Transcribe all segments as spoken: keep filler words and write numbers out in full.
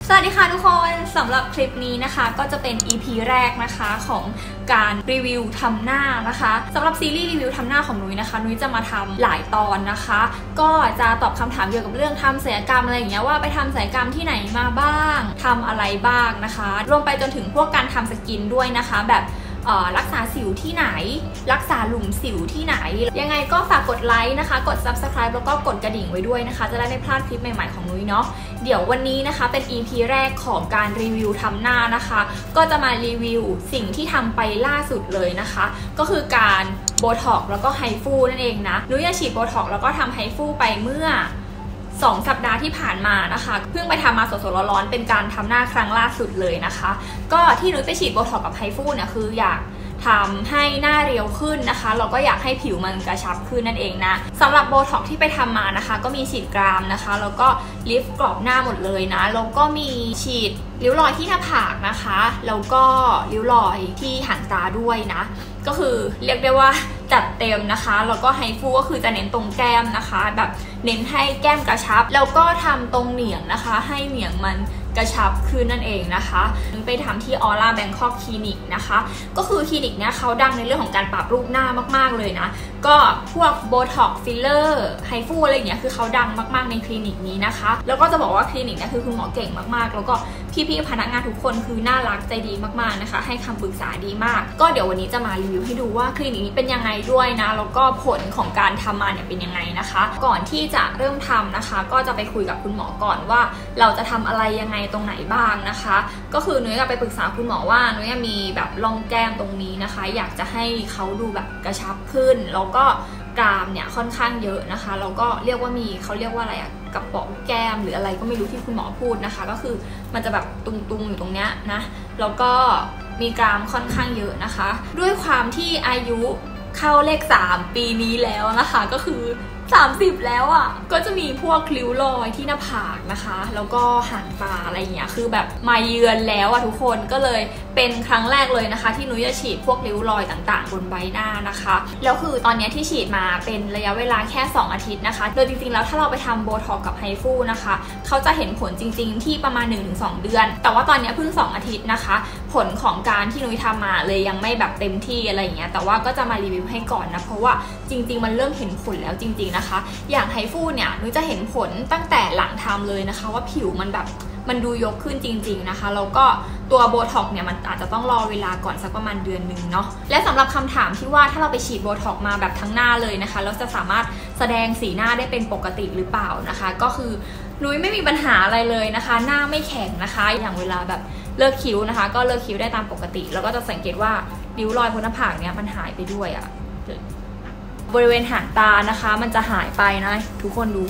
สวัสดีค่ะทุกคนสำหรับคลิปนี้นะคะก็จะเป็น อี พี แรกนะคะของการรีวิวทำหน้านะคะสำหรับซีรีส์รีวิวทำหน้าของนุ้ยนะคะนุ้ยจะมาทำหลายตอนนะคะก็จะตอบคำถามเกี่ยวกับเรื่องทำศัลยกรรมอะไรอย่างเงี้ยว่าไปทำศัลยกรรมที่ไหนมาบ้างทำอะไรบ้างนะคะรวมไปจนถึงพวกการทำสกินด้วยนะคะแบบรักษาสิวที่ไหนรักษาหลุมสิวที่ไหนยังไงก็ฝากกดไลค์นะคะกด ซับสไครบ์ แล้วก็กดกระดิ่งไว้ด้วยนะคะจะได้ไม่พลาดคลิปใหม่ๆของนุ้ยเนาะเดี๋ยววันนี้นะคะเป็น อี พี แรกของการรีวิวทำหน้านะคะก็จะมารีวิวสิ่งที่ทำไปล่าสุดเลยนะคะก็คือการโบท็อกซ์แล้วก็ไฮฟูนั่นเองนะนุ้ยฉีดโบท็อกซ์แล้วก็ทำไฮฟูไปเมื่อสองสัปดาห์ที่ผ่านมานะคะเพิ่งไปทำมาสดๆร้อนๆเป็นการทำหน้าครั้งล่าสุดเลยนะคะก็ที่นุ้ยไปฉีดโบท็อกซ์กับไฮฟูเนี่ยคืออยากทำให้หน้าเรียวขึ้นนะคะเราก็อยากให้ผิวมันกระชับขึ้นนั่นเองนะสำหรับโบท็อกซ์ที่ไปทำมานะคะก็มีฉีดกรามนะคะแล้วก็ลิฟต์กรอบหน้าหมดเลยนะแล้วก็มีฉีดริ้วรอยที่หน้าผากนะคะแล้วก็ริ้วรอยที่หางตาด้วยนะก็คือเรียกได้ว่าจัดเต็มนะคะแล้วก็ไฮฟูก็คือจะเน้นตรงแก้มนะคะแบบเน้นให้แก้มกระชับแล้วก็ทำตรงเหนียงนะคะให้เหนียงมันกระชับขึ้นนั่นเองนะคะไปทำที่ออร่าแบงคอกคลินิกนะคะก็คือคลินิกเนี้ยเขาดังในเรื่องของการปรับรูปหน้ามากๆเลยนะก็พวกโบท็อกซ์ฟิลเลอร์ไฮฟูอะไรอย่างเงี้ยคือเขาดังมากๆในคลินิกนี้นะคะแล้วก็จะบอกว่าคลินิกนี้คือคุณหมอเก่งมากๆแล้วก็พี่ๆพนักงานทุกคนคือน่ารักใจดีมากๆนะคะให้คำปรึกษาดีมากก็เดี๋ยววันนี้จะมารีวิวให้ดูว่าคลินิกนี้เป็นยังไงด้วยนะแล้วก็ผลของการทำมาเนี่ยเป็นยังไงนะคะก่อนที่จะเริ่มทำนะคะก็จะไปคุยกับคุณหมอก่อนว่าเราจะทำอะไรยังไงตรงไหนบ้างนะคะก็คือนุ้ยก็ไปปรึกษาคุณหมอว่านุ้ยมีแบบร่องแก้มตรงนี้นะคะอยากจะให้เขาดูแบบกระชับขึ้นแล้วก็กรามเนี่ยค่อนข้างเยอะนะคะแล้วก็เรียกว่ามีเขาเรียกว่าอะไรอะกระป๋องแก้มหรืออะไรก็ไม่รู้ที่คุณหมอพูดนะคะก็คือมันจะแบบตุงๆอยู่ตรงเนี้ยนะแล้วก็มีกรามค่อนข้างเยอะนะคะด้วยความที่อายุเข้าเลขสามปีนี้แล้วนะคะก็คือสามสิบแล้วอ่ะก็จะมีพวกริ้วรอยที่หน้าผากนะคะแล้วก็หางตาอะไรอย่างเงี้ยคือแบบมาเยือนแล้วอ่ะทุกคนก็เลยเป็นครั้งแรกเลยนะคะที่นุ้ยจะฉีดพวกริ้วรอยต่างๆบนใบหน้านะคะแล้วคือตอนนี้ที่ฉีดมาเป็นระยะเวลาแค่สองอาทิตย์นะคะโดยจริงๆแล้วถ้าเราไปทำโบท็อกซ์กับไฮฟูนะคะเขาจะเห็นผลจริงๆที่ประมาณ หนึ่งถึงสอง เดือนแต่ว่าตอนนี้เพิ่งสองอาทิตย์นะคะผลของการที่นุ้ยทำมาเลยยังไม่แบบเต็มที่อะไรอย่างเงี้ยแต่ว่าก็จะมารีวิวให้ก่อนนะเพราะว่าจริงๆมันเริ่มเห็นผลแล้วจริงๆนะคะอย่างไฮฟูเนี่ยนุ้ยจะเห็นผลตั้งแต่หลังทำเลยนะคะว่าผิวมันแบบมันดูยกขึ้นจริงๆนะคะแล้วก็ตัวโบท็อกซ์เนี่ยมันอาจจะต้องรอเวลาก่อนสักประมาณเดือนหนึ่งเนาะและสำหรับคำถามที่ว่าถ้าเราไปฉีดโบท็อกซ์มาแบบทั้งหน้าเลยนะคะแล้วจะสามารถแสดงสีหน้าได้เป็นปกติหรือเปล่านะคะก็คือนุ้ยไม่มีปัญหาอะไรเลยนะคะหน้าไม่แข็งนะคะอย่างเวลาแบบเลิกคิ้วนะคะก็เลิกคิ้วได้ตามปกติแล้วก็จะสังเกตว่าริ้วรอยบนหน้าผากเนี่ยมันหายไปด้วยอะบริเวณหางตานะคะมันจะหายไปนะทุกคนดู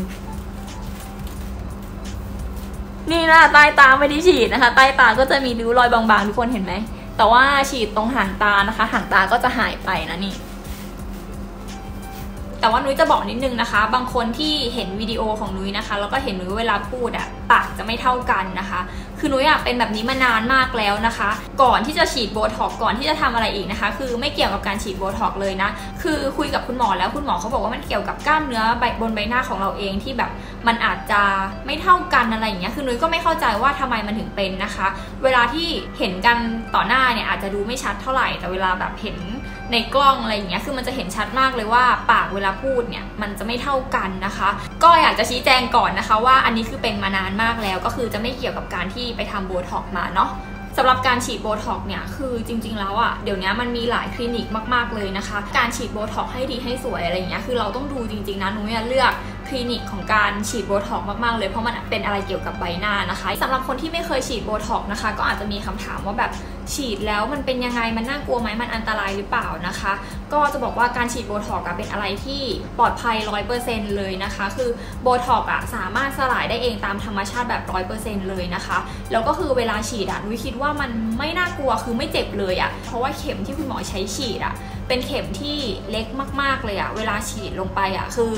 นี่นะใต้ตาไม่ได้ฉีดนะคะใต้ตาก็จะมีริ้วรอยบางๆทุกคนเห็นไหมแต่ว่าฉีดตรงหางตานะคะหางตาก็จะหายไปนะนี่แต่ว่านุ้ยจะบอกนิดนึงนะคะบางคนที่เห็นวิดีโอของนุ้ยนะคะแล้วก็เห็นนุ้ยเวลาพูดอะปากจะไม่เท่ากันนะคะคือนุ้ยอะเป็นแบบนี้มานานมากแล้วนะคะก่อนที่จะฉีดโบท็อกซ์ก่อนที่จะทำอะไรอีกนะคะคือไม่เกี่ยวกับการฉีดโบท็อกซ์เลยนะคือคุยกับคุณหมอแล้วคุณหมอเขาบอกว่ามันเกี่ยวกับกล้ามเนื้อบนใบหน้าของเราเองที่แบบมันอาจจะไม่เท่ากันอะไรอย่างเงี้ยคือนุ้ยก็ไม่เข้าใจว่าทำไมมันถึงเป็นนะคะเวลาที่เห็นกันต่อหน้าเนี่ยอาจจะดูไม่ชัดเท่าไหร่แต่เวลาแบบเห็นในกล้องอะไรอย่างเงี้ยคือมันจะเห็นชัดมากเลยว่าปากเวลาพูดเนี่ยมันจะไม่เท่ากันนะคะก็อยากจะชี้แจงก่อนนะคะว่าอันนี้คือเป็นมานานมากแล้วก็คือจะไม่เกี่ยวกับการที่ไปทำโบท็อกซ์มาเนาะสำหรับการฉีดโบท็อกซ์เนี่ยคือจริงๆแล้วอ่ะเดี๋ยวนี้มันมีหลายคลินิกมากๆเลยนะคะการฉีดโบท็อกซ์ให้ดีให้สวยอะไรอย่างเงี้ยคือเราต้องดูจริงๆนะนุ้ยเลือกคลินิกของการฉีดโบท็อกซ์มากๆเลยเพราะมันเป็นอะไรเกี่ยวกับใบหน้านะคะสำหรับคนที่ไม่เคยฉีดโบท็อกซ์นะคะก็อาจจะมีคำถามว่าแบบฉีดแล้วมันเป็นยังไงมันน่ากลัวไหมมันอันตรายหรือเปล่านะคะก็จะบอกว่าการฉีดโบท็อกซ์เป็นอะไรที่ปลอดภัย ร้อยเปอร์เซ็นต์ เลยนะคะคือโบท็อกซ์สามารถสลายได้เองตามธรรมชาติแบบ ร้อยเปอร์เซ็นต์ เลยนะคะแล้วก็คือเวลาฉีดอ่ะนุ้ยคิดว่ามันไม่น่ากลัวคือไม่เจ็บเลยอ่ะเพราะว่าเข็มที่คุณหมอใช้ฉีดอ่ะเป็นเข็มที่เล็กมากๆเลยอ่ะเวลาฉีดลงไปอ่ะคือ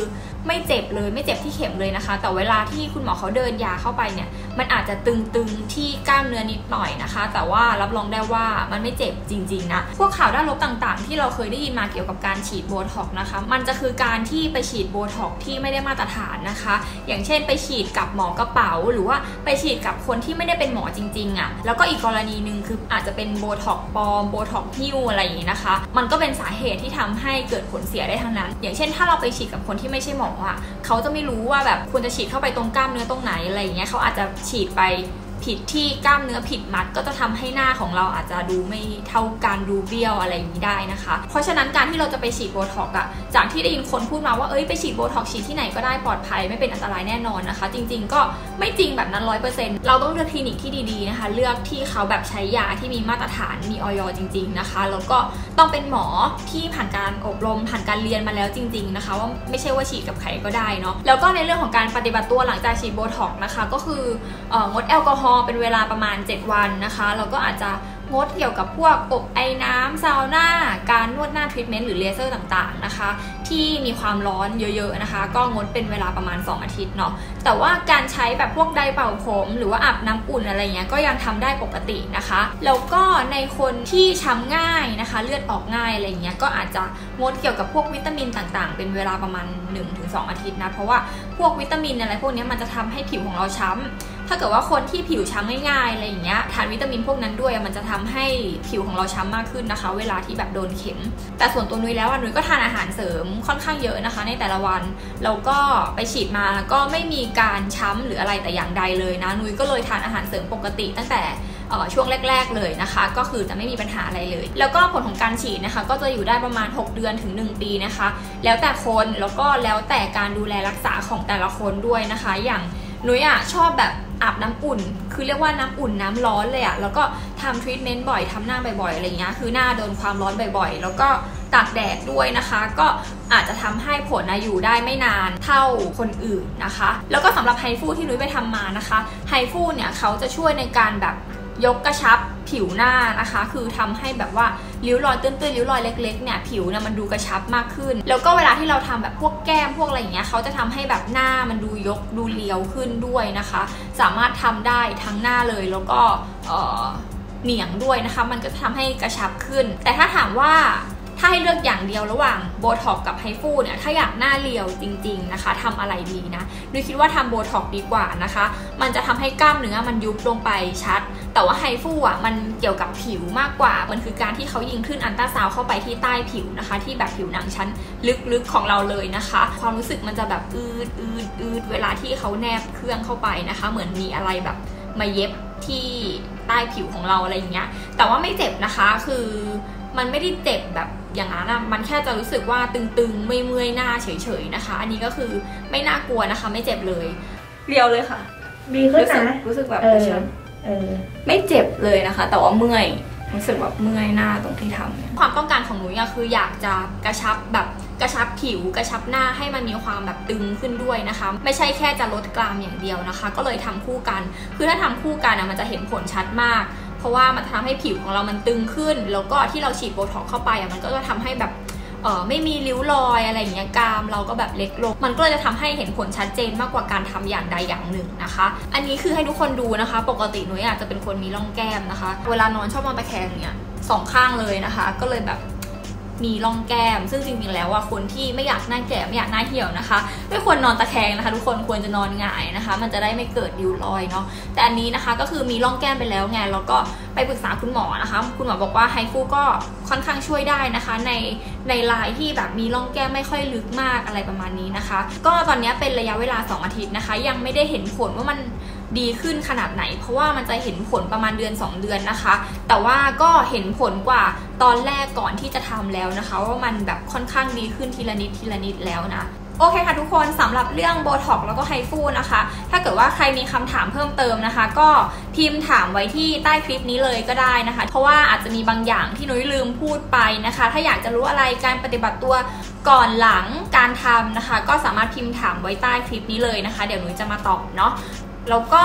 ไม่เจ็บเลยไม่เจ็บที่เข็มเลยนะคะแต่เวลาที่คุณหมอเขาเดินยาเข้าไปเนี่ยมันอาจจะตึงๆที่กล้ามเนื้อนิดหน่อยนะคะแต่ว่ารับรองได้ว่ามันไม่เจ็บจริงๆนะพวกข่าวด้านลบต่างๆที่เราเคยได้ยินมาเกี่ยวกับการฉีดโบท็อกซ์นะคะมันจะคือการที่ไปฉีดโบท็อกซ์ที่ไม่ได้มาตรฐานนะคะอย่างเช่นไปฉีดกับหมอกระเป๋าหรือว่าไปฉีดกับคนที่ไม่ได้เป็นหมอจริงๆอ่ะแล้วก็อีกกรณีหนึ่งคืออาจจะเป็นโบท็อกซ์ปลอมโบท็อกซ์หิ้วอะไรอย่างนี้นะคะมันก็เป็นสาเหตุที่ทำให้เกิดผลเสียได้ทั้งนั้นอย่างเช่นถ้าเราไปฉีดกับคนที่ไม่ใช่หมออ่ะเขาจะไม่รู้ว่าแบบควรจะฉีดเข้าไปตรงกล้ามเนื้อตรงไหนอะไรอย่างเงี้ยเขาอาจจะฉีดไปผิดที่กล้ามเนื้อผิดมัดก็จะทำให้หน้าของเราอาจจะดูไม่เท่ากันดูเบี้ยวอะไรอย่างนี้ได้นะคะเพราะฉะนั้นการที่เราจะไปฉีดโบท็อกซ์อะจากที่ได้ยินคนพูดมาว่าเอ้ยไปฉีดโบท็อกซ์ฉีดที่ไหนก็ได้ปลอดภัยไม่เป็นอันตรายแน่นอนนะคะจริงๆก็ไม่จริงแบบนั้น ร้อยเปอร์เซ็นต์ เราต้องเลือกคลินิกที่ดีๆนะคะเลือกที่เขาแบบใช้ยาที่มีมาตรฐานมีออยจริงๆนะคะแล้วก็ต้องเป็นหมอที่ผ่านการอบรมผ่านการเรียนมาแล้วจริงๆนะคะว่าไม่ใช่ว่าฉีดกับใครก็ได้เนาะแล้วก็ในเรื่องของการปฏิบัติตัวหลังจากฉีดโบท็อกซ์นะคะก็คือเอ่องดแอลกอฮอล์เป็นเวลาประมาณเจ็ดวันนะคะแล้วก็อาจจะงดเกี่ยวกับพวกอบไอน้ำซาวน่าการนวดหน้าทรีทเมนต์หรือเลเซอร์ต่างๆนะคะที่มีความร้อนเยอะๆนะคะก็งดเป็นเวลาประมาณสองอาทิตย์เนาะแต่ว่าการใช้แบบพวกไดร์เป่าผมหรือว่าอาบน้ำอุ่นอะไรเงี้ยก็ยังทำได้ปกตินะคะแล้วก็ในคนที่ช้ำง่ายนะคะเลือดออกง่ายอะไรเงี้ยก็อาจจะงดเกี่ยวกับพวกวิตามินต่างๆเป็นเวลาประมาณ หนึ่งถึงสอง อาทิตย์นะเพราะว่าพวกวิตามินอะไรพวกนี้มันจะทำให้ผิวของเราช้ำถ้าเกิดว่าคนที่ผิวช้ำง่ายๆอะไรอย่างเงี้ยทานวิตามินพวกนั้นด้วยมันจะทำให้ผิวของเราช้ำมากขึ้นนะคะเวลาที่แบบโดนเข็มแต่ส่วนตัวนุ้ยแล้วนุ้ยก็ทานอาหารเสริมค่อนข้างเยอะนะคะในแต่ละวันแล้วก็ไปฉีดมาก็ไม่มีการช้ำหรืออะไรแต่อย่างใดเลยนะนุ้ยก็เลยทานอาหารเสริมปกติตั้งแต่ช่วงแรกๆเลยนะคะก็คือจะไม่มีปัญหาอะไรเลยแล้วก็ผลของการฉีดนะคะก็จะอยู่ได้ประมาณหกเดือนถึงหนึ่งปีนะคะแล้วแต่คนแล้วก็แล้วแต่การดูแลรักษาของแต่ละคนด้วยนะคะอย่างนุ้ยอะชอบแบบอาบน้ำอุ่นคือเรียกว่าน้ำอุ่นน้ำร้อนเลยอะแล้วก็ทำทรีทเมนต์บ่อยทำหน้าบ่อยๆอะไรเงี้ยคือหน้าโดนความร้อนบ่อยๆแล้วก็ตากแดดด้วยนะคะก็อาจจะทำให้ผลอยู่ได้ไม่นานเท่าคนอื่นนะคะแล้วก็สำหรับไฮฟูที่นุ้ยไปทำมานะคะไฮฟูเนี่ยเขาจะช่วยในการแบบยกกระชับผิวหน้านะคะคือทำให้แบบว่าริ้วรอยตื้นๆริ้วรอยเล็กๆเนี่ยผิวเนี่ยมันดูกระชับมากขึ้นแล้วก็เวลาที่เราทำแบบพวกแก้มพวกอะไรอย่างเงี้ยเขาจะทำให้แบบหน้ามันดูยกดูเรียวขึ้นด้วยนะคะสามารถทำได้ทั้งหน้าเลยแล้วก็เอ่อเหนียงด้วยนะคะมันก็จะทำให้กระชับขึ้นแต่ถ้าถามว่าถ้าให้เลือกอย่างเดียวระหว่างโบท็อกกับไฮฟูเนี่ยถ้าอยากหน้าเรียวจริงๆนะคะทำอะไรดีนะนุ้ยคิดว่าทำโบท็อกดีกว่านะคะมันจะทำให้กล้ามเนื้อมันยุบลงไปชัดแต่ว่าไฮฟูอ่ะมันเกี่ยวกับผิวมากกว่ามันคือการที่เขายิงคลื่นอัลตราซาวด์เข้าไปที่ใต้ผิวนะคะที่แบบผิวหนังชั้นลึกๆของเราเลยนะคะความรู้สึกมันจะแบบอืดอืดอืดเวลาที่เขาแนบเครื่องเข้าไปนะคะเหมือนมีอะไรแบบมาเย็บที่ใต้ผิวของเราอะไรอย่างเงี้ยแต่ว่าไม่เจ็บนะคะคือมันไม่ได้เจ็บแบบอย่างนั้นนะมันแค่จะรู้สึกว่าตึงๆไม่เมื่อยหน้าเฉยๆนะคะอันนี้ก็คือไม่น่ากลัวนะคะไม่เจ็บเลยเรียวเลยค่ะดีขึ้นนะรู้สึกแบบกระชับไม่เจ็บเลยนะคะแต่ว่าเมื่อยรู้สึกแบบเมื่อยหน้าตรงที่ทำความต้องการของหนูคืออยากจะกระชับแบบกระชับผิวกระชับหน้าให้มันมีความแบบตึงขึ้นด้วยนะคะไม่ใช่แค่จะลดกรามอย่างเดียวนะคะก็เลยทำคู่กันคือถ้าทำคู่กันอ่ะมันจะเห็นผลชัดมากเพราะว่ามันทำให้ผิวของเรามันตึงขึ้นแล้วก็ที่เราฉีดโบท็อกซ์เข้าไปอ่ะมันก็จะทำให้แบบเออไม่มีริ้วรอยอะไรอย่างเงี้ยกรามเราก็แบบเล็กลงมันก็เลยจะทำให้เห็นผลชัดเจนมากกว่าการทำอย่างใดอย่างหนึ่งนะคะอันนี้คือให้ทุกคนดูนะคะปกติหนูอาจจะเป็นคนมีร่องแก้มนะคะเวลานอนชอบนอนตะแคงเนี่ยสองข้างเลยนะคะก็เลยแบบมีร่องแก้มซึ่งจริงๆแล้วว่าคนที่ไม่อยากหน้าแก่ไม่อยากหน้าเหี่ยวนะคะไม่ควรนอนตะแคงนะคะทุกคนควรจะนอนหงายนะคะมันจะได้ไม่เกิดริ้วรอยเนาะแต่อันนี้นะคะก็คือมีร่องแก้มไปแล้วไงแล้วก็ไปปรึกษาคุณหมอนะคะคุณหมอบอกว่าไฮฟูก็ค่อนข้างช่วยได้นะคะในในลายที่แบบมีร่องแก้มไม่ค่อยลึกมากอะไรประมาณนี้นะคะก็ตอนนี้เป็นระยะเวลาสองอาทิตย์นะคะยังไม่ได้เห็นผลว่ามันดีขึ้นขนาดไหนเพราะว่ามันจะเห็นผลประมาณเดือนสองเดือนนะคะแต่ว่าก็เห็นผลกว่าตอนแรกก่อนที่จะทำแล้วนะคะว่ามันแบบค่อนข้างดีขึ้นทีละนิดทีละนิดแล้วนะโอเคค่ะทุกคนสำหรับเรื่องโบท็อกซ์แล้วก็ไฮฟูนะคะถ้าเกิดว่าใครมีคำถามเพิ่มเติมนะคะก็พิมพ์ถามไว้ที่ใต้คลิปนี้เลยก็ได้นะคะเพราะว่าอาจจะมีบางอย่างที่นุ้ยลืมพูดไปนะคะถ้าอยากจะรู้อะไรการปฏิบัติตัวก่อนหลังการทำนะคะก็สามารถพิมพ์ถามไว้ใต้คลิปนี้เลยนะคะเดี๋ยวนุ้ยจะมาตอบเนาะแล้วก็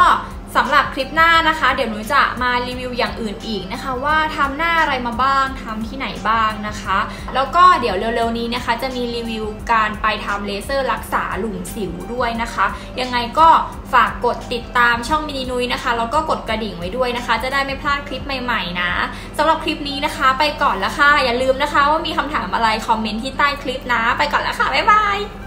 สำหรับคลิปหน้านะคะเดี๋ยวหนูจะมารีวิวอย่างอื่นอีกนะคะว่าทำหน้าอะไรมาบ้างทำที่ไหนบ้างนะคะแล้วก็เดี๋ยวเร็วๆนี้นะคะจะมีรีวิวการไปทำเลเซอร์รักษาหลุมสิวด้วยนะคะยังไงก็ฝากกดติดตามช่องมินินุ้ยนะคะแล้วก็กดกระดิ่งไว้ด้วยนะคะจะได้ไม่พลาดคลิปใหม่ๆนะสำหรับคลิปนี้นะคะไปก่อนละค่ะอย่าลืมนะคะว่ามีคำถามอะไรคอมเมนต์ที่ใต้คลิปนะไปก่อนละค่ะบ๊ายบาย